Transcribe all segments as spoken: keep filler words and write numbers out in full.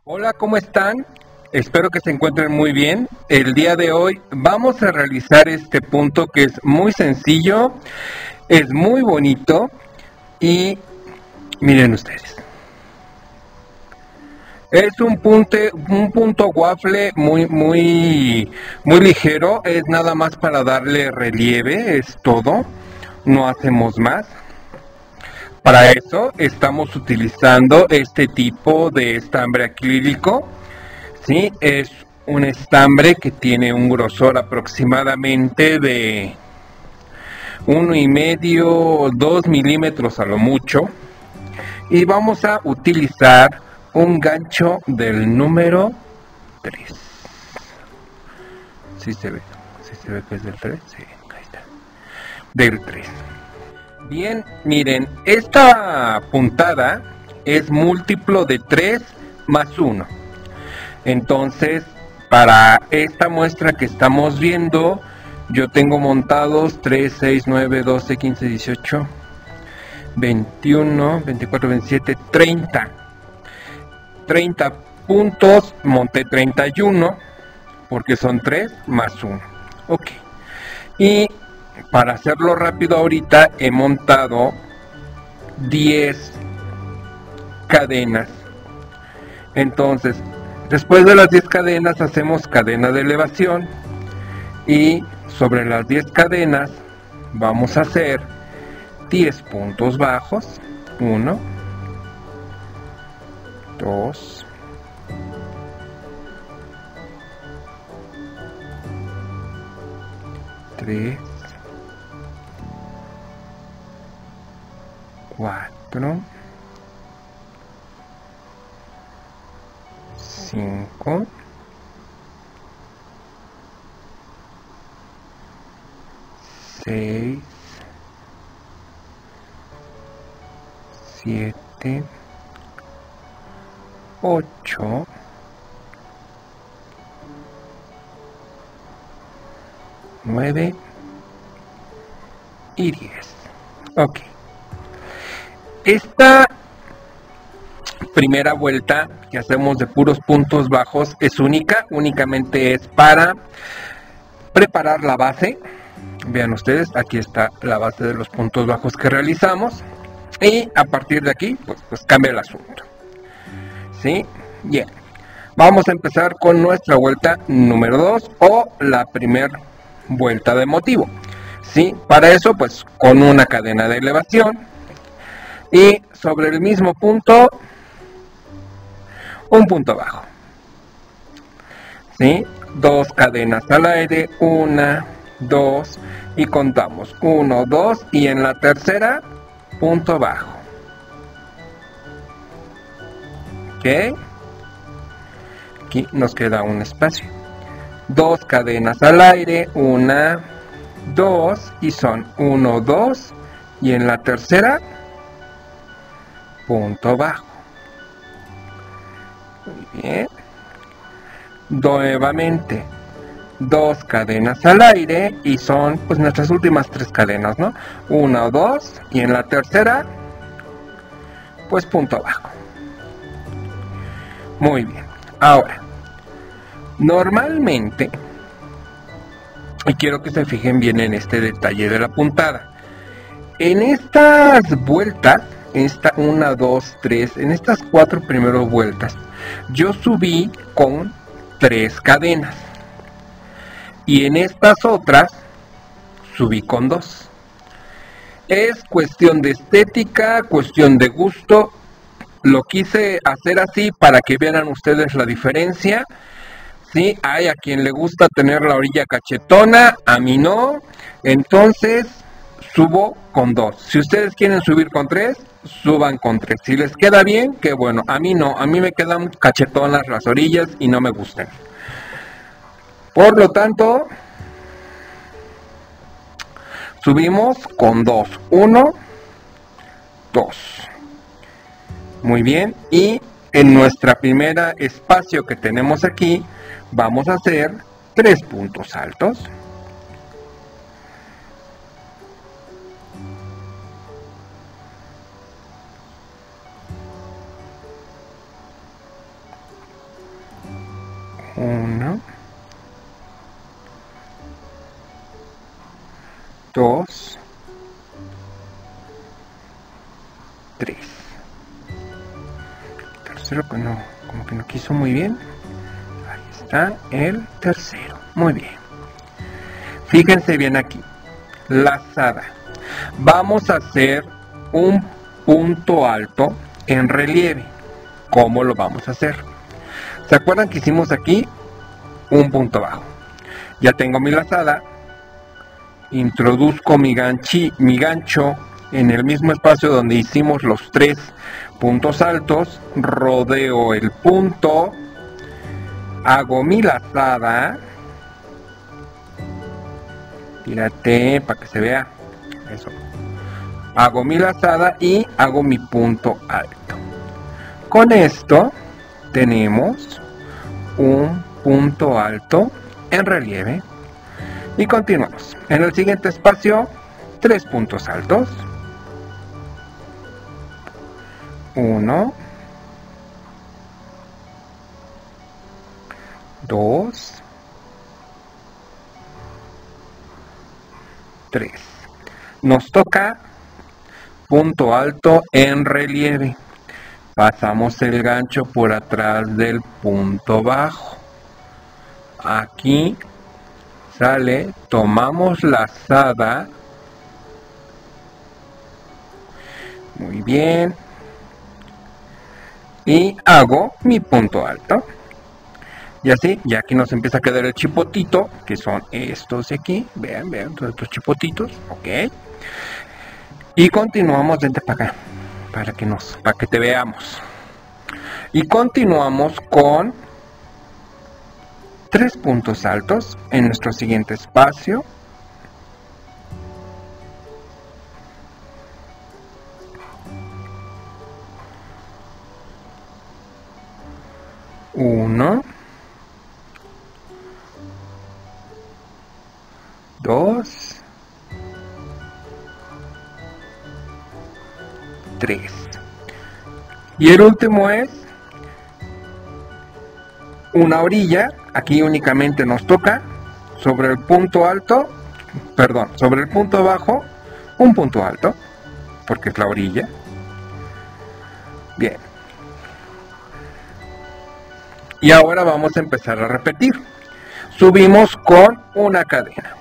Hola, ¿cómo están? Espero que se encuentren muy bien. El día de hoy vamos a realizar este punto que es muy sencillo, es muy bonito y miren ustedes. Es un punto, un punto waffle muy, muy, muy ligero. Es nada más para darle relieve, es todo. No hacemos más. Para eso estamos utilizando este tipo de estambre acrílico. Sí, es un estambre que tiene un grosor aproximadamente de uno y medio, dos milímetros a lo mucho. Y vamos a utilizar un gancho del número tres. ¿Sí se ve? ¿Sí se ve que es del tres? Sí, ahí está. Del tres. Bien, miren, esta puntada es múltiplo de tres más uno. Entonces, para esta muestra que estamos viendo, yo tengo montados tres, seis, nueve, doce, quince, dieciocho, veintiuno, veinticuatro, veintisiete, treinta. treinta puntos, monté treinta y uno, porque son tres más uno. Ok. Y para hacerlo rápido ahorita, he montado diez cadenas. Entonces, después de las diez cadenas hacemos cadena de elevación y sobre las diez cadenas vamos a hacer diez puntos bajos. uno, dos, tres, cuatro, cinco, seis, siete, ocho, nueve y diez. Ok. Esta primera vuelta que hacemos de puros puntos bajos es única, únicamente es para preparar la base. Vean ustedes, aquí está la base de los puntos bajos que realizamos y a partir de aquí pues, pues cambia el asunto. ¿Sí? Bien, vamos a empezar con nuestra vuelta número dos o la primera vuelta de motivo. ¿Sí? Para eso pues con una cadena de elevación y sobre el mismo punto un punto bajo. ¿Sí? Dos cadenas al aire, una, dos y contamos uno, dos y en la tercera punto bajo. ¿Ok? Aquí nos queda un espacio. Dos cadenas al aire, una, dos y son uno, dos y en la tercera punto bajo. Muy bien. Nuevamente dos cadenas al aire y son pues nuestras últimas tres cadenas, ¿no? Una o dos y en la tercera pues punto bajo. Muy bien. Ahora, normalmente, y quiero que se fijen bien en este detalle de la puntada, en estas vueltas, esta una, dos, tres, en estas cuatro primeras vueltas, yo subí con tres cadenas. Y en estas otras subí con dos. Es cuestión de estética, cuestión de gusto. Lo quise hacer así para que vieran ustedes la diferencia. Sí, hay a quien le gusta tener la orilla cachetona, a mí no. Entonces subo con dos. Si ustedes quieren subir con tres, suban con tres. Si les queda bien, qué bueno. A mí no, a mí me quedan cachetonas las orillas y no me gustan. Por lo tanto, subimos con dos. uno, dos. Muy bien. Y en nuestra primera espacio que tenemos aquí, vamos a hacer tres puntos altos. Uno, dos, tres. Tercero que no, como que no quiso muy bien. Ahí está el tercero. Muy bien. Fíjense bien aquí. Lazada. Vamos a hacer un punto alto en relieve. ¿Cómo lo vamos a hacer? ¿Se acuerdan que hicimos aquí un punto bajo? Ya tengo mi lazada. Introduzco mi, ganchi, mi gancho en el mismo espacio donde hicimos los tres puntos altos. Rodeo el punto. Hago mi lazada. Tírate para que se vea. Eso. Hago mi lazada y hago mi punto alto. Con esto tenemos un punto alto en relieve. Y continuamos. En el siguiente espacio, tres puntos altos. Uno. Dos. Tres. Nos toca punto alto en relieve. Pasamos el gancho por atrás del punto bajo. Aquí sale, tomamos lazada. Muy bien. Y hago mi punto alto. Y así, ya aquí nos empieza a quedar el chipotito, que son estos de aquí. Vean, vean, todos estos chipotitos. Ok. Y continuamos, vente para acá, para que nos, para que te veamos. Y continuamos con tres puntos altos en nuestro siguiente espacio. Uno. Dos. Tres. Y el último es una orilla. Aquí únicamente nos toca sobre el punto alto, perdón, sobre el punto bajo, un punto alto, porque es la orilla. Bien. Y ahora vamos a empezar a repetir. Subimos con una cadena.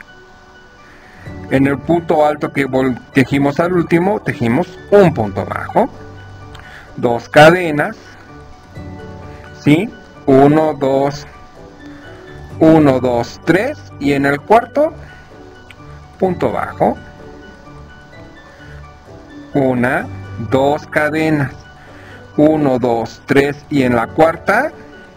En el punto alto que tejimos al último, tejimos un punto bajo, dos cadenas, ¿sí? Uno, dos, uno, dos, tres, y en el cuarto, punto bajo, una, dos cadenas, uno, dos, tres, y en la cuarta,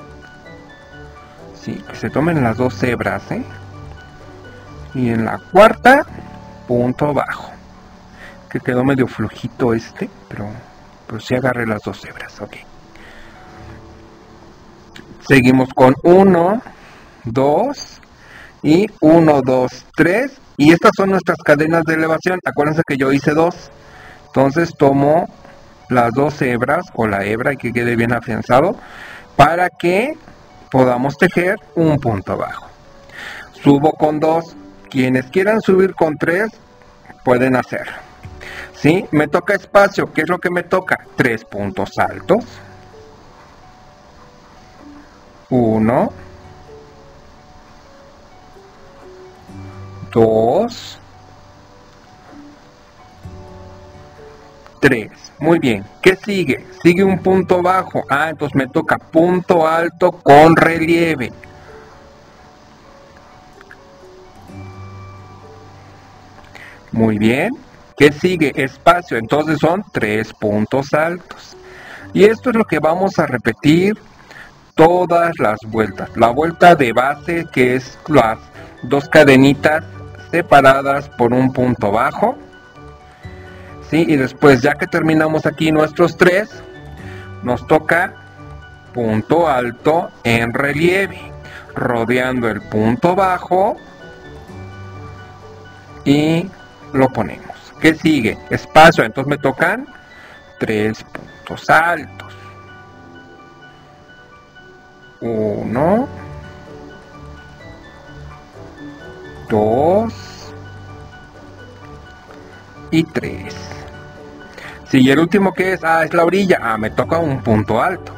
sí, que se tomen las dos hebras, ¿eh? Y en la cuarta, punto bajo. Que quedó medio flojito este, pero, pero sí agarré las dos hebras, ok. Seguimos con uno, dos, y uno, dos, tres. Y estas son nuestras cadenas de elevación. Acuérdense que yo hice dos. Entonces tomo las dos hebras, o la hebra, y que quede bien afianzado, para que podamos tejer un punto bajo. Subo con dos. Quienes quieran subir con tres, pueden hacer. ¿Sí? Me toca espacio. ¿Qué es lo que me toca? Tres puntos altos. Uno. Dos. Tres. Muy bien. ¿Qué sigue? Sigue un punto bajo. Ah, entonces me toca punto alto con relieve. Muy bien. ¿Qué sigue? Espacio. Entonces son tres puntos altos. Y esto es lo que vamos a repetir todas las vueltas. La vuelta de base, que es las dos cadenitas separadas por un punto bajo. ¿Sí? Y después, ya que terminamos aquí nuestros tres, nos toca punto alto en relieve, rodeando el punto bajo y lo ponemos. ¿Qué sigue? Espacio. Entonces me tocan tres puntos altos. uno, dos y tres. Sí, y el último que es, ah, es la orilla. Ah, me toca un punto alto.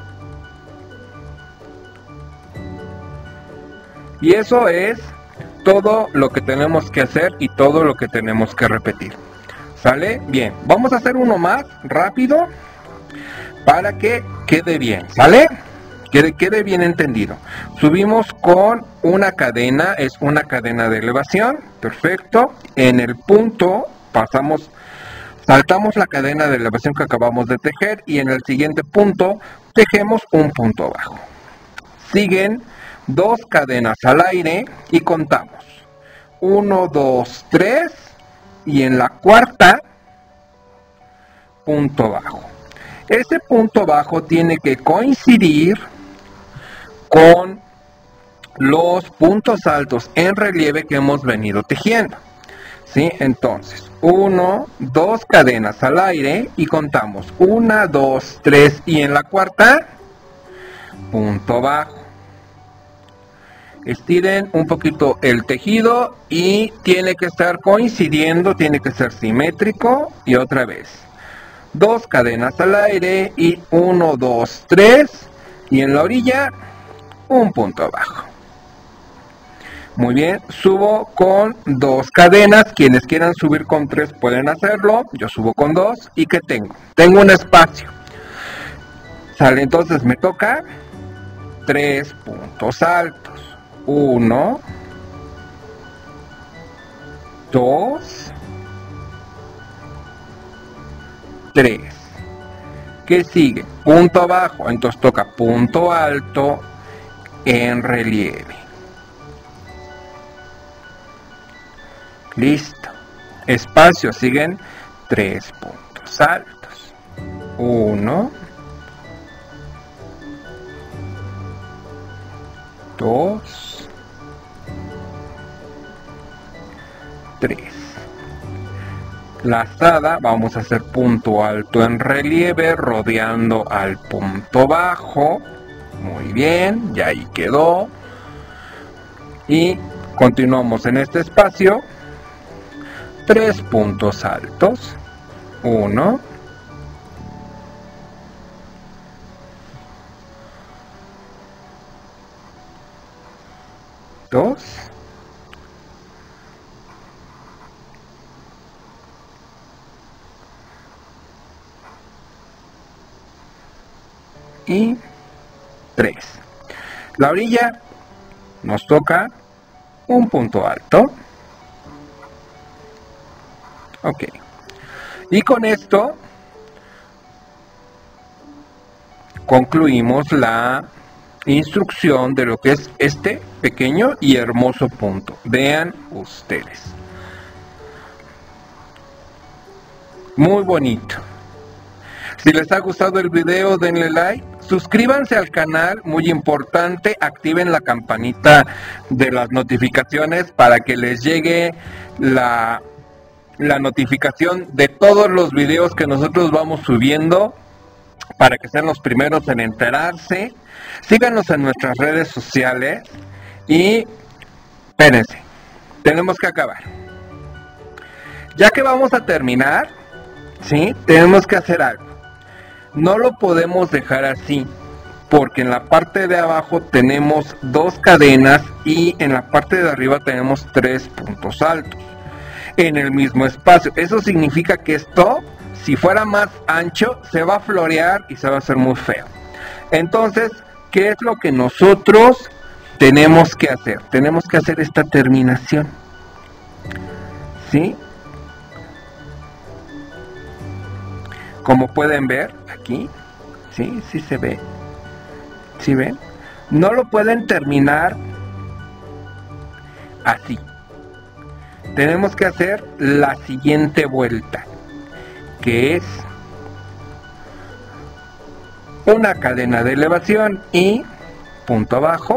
Y eso es todo lo que tenemos que hacer y todo lo que tenemos que repetir. ¿Sale? Bien, vamos a hacer uno más rápido para que quede bien. ¿Sale? Que quede bien entendido. Subimos con una cadena, es una cadena de elevación. Perfecto. En el punto pasamos, saltamos la cadena de elevación que acabamos de tejer y en el siguiente punto tejemos un punto bajo. Siguen dos cadenas al aire y contamos uno, dos, tres y en la cuarta punto bajo. Ese punto bajo tiene que coincidir con los puntos altos en relieve que hemos venido tejiendo. ¿Sí? Entonces, uno, dos cadenas al aire y contamos una, dos, tres y en la cuarta punto bajo. Estiren un poquito el tejido y tiene que estar coincidiendo, tiene que ser simétrico. Y otra vez, dos cadenas al aire y uno, dos, tres y en la orilla un punto bajo. Muy bien, subo con dos cadenas. Quienes quieran subir con tres pueden hacerlo. Yo subo con dos. ¿Y qué tengo? Tengo un espacio. Sale, entonces me toca tres puntos altos. uno, dos, tres. ¿Qué sigue? Punto bajo, entonces toca punto alto en relieve. Listo. Espacio, siguen tres puntos altos. uno, dos, tres. Lazada, vamos a hacer punto alto en relieve rodeando al punto bajo. Muy bien, ya ahí quedó. Y continuamos en este espacio. Tres puntos altos. Uno, dos, y tres. La orilla nos toca un punto alto. Ok. Y con esto concluimos la instrucción de lo que es este pequeño y hermoso punto. Vean ustedes. Muy bonito. Si les ha gustado el video, denle like. Suscríbanse al canal, muy importante. Activen la campanita de las notificaciones para que les llegue la, la notificación de todos los videos que nosotros vamos subiendo, para que sean los primeros en enterarse. Síganos en nuestras redes sociales y espérense, tenemos que acabar. Ya que vamos a terminar, ¿sí? Tenemos que hacer algo. No lo podemos dejar así, porque en la parte de abajo tenemos dos cadenas y en la parte de arriba tenemos tres puntos altos en el mismo espacio. Eso significa que esto, si fuera más ancho, se va a florear y se va a hacer muy feo. Entonces, ¿qué es lo que nosotros tenemos que hacer? Tenemos que hacer esta terminación, ¿sí? Como pueden ver aquí, ¿sí? Sí se ve. ¿Sí ven? No lo pueden terminar así. Tenemos que hacer la siguiente vuelta, que es una cadena de elevación y punto bajo.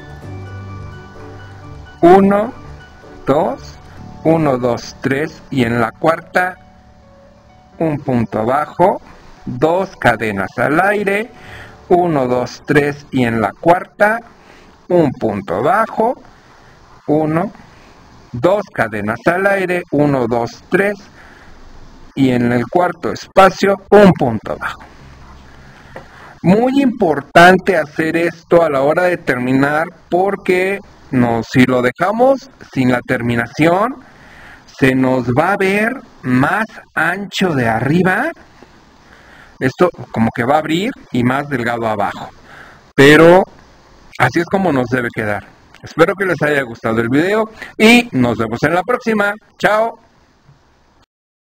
uno, dos, uno, dos, tres y en la cuarta un punto bajo, dos cadenas al aire, uno, dos, tres, y en la cuarta un punto bajo, uno, dos cadenas al aire, uno, dos, tres, y en el cuarto espacio un punto bajo. Muy importante hacer esto a la hora de terminar, porque no, si lo dejamos sin la terminación, se nos va a ver más ancho de arriba. Esto como que va a abrir y más delgado abajo, pero así es como nos debe quedar. Espero que les haya gustado el video y nos vemos en la próxima. Chao.